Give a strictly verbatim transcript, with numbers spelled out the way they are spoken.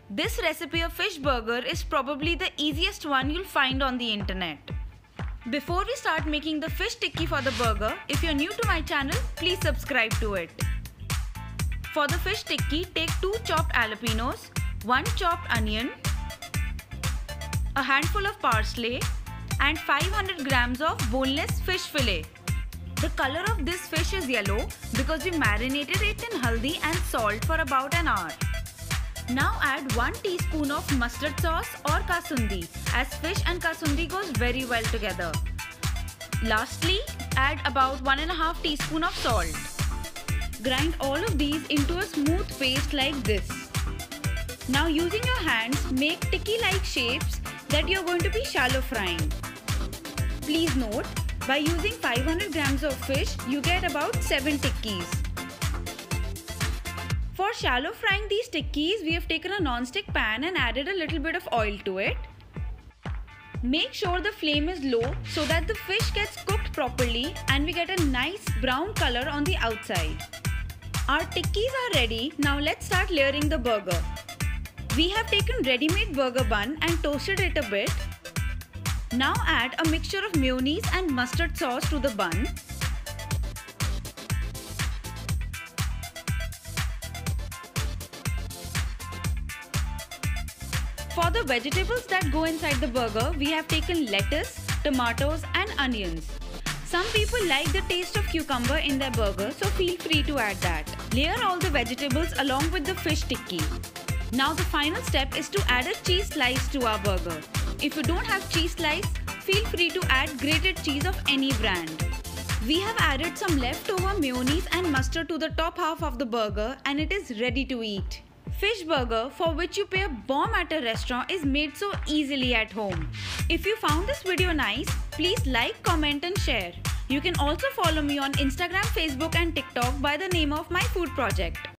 This recipe of fish burger is probably the easiest one you'll find on the internet. Before we start making the fish tikki for the burger, if you're new to my channel, please subscribe to it. For the fish tikki, take two chopped jalapenos, one chopped onion, a handful of parsley and five hundred grams of boneless fish fillet. The color of this fish is yellow because we marinated it in haldi and salt for about an hour. Now add one teaspoon of mustard sauce or kasundi, as fish and kasundi goes very well together. Lastly, add about one and a half teaspoon of salt. Grind all of these into a smooth paste like this. Now using your hands, make tikki-like shapes that you're going to be shallow frying. Please note, by using five hundred grams of fish, you get about seven tikkis. For shallow frying these tikkis, we have taken a non-stick pan and added a little bit of oil to it. Make sure the flame is low so that the fish gets cooked properly and we get a nice brown color on the outside. Our tikkis are ready. Now let's start layering the burger. We have taken ready-made burger bun and toasted it a bit. Now add a mixture of mayonnaise and mustard sauce to the bun. For the vegetables that go inside the burger, we have taken lettuce, tomatoes and onions. Some people like the taste of cucumber in their burger, so feel free to add that. Layer all the vegetables along with the fish tikki. Now the final step is to add a cheese slice to our burger. If you don't have cheese slice, feel free to add grated cheese of any brand. We have added some leftover mayonnaise and mustard to the top half of the burger and it is ready to eat. Fish burger, for which you pay a bomb at a restaurant, is made so easily at home. If you found this video nice, please like, comment and share. You can also follow me on Instagram, Facebook and TikTok by the name of My Food Project.